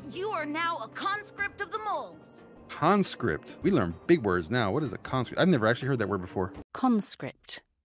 You are now a conscript of the moles. Conscript. We learn big words now. What is a conscript? I've never actually heard that word before. Conscript.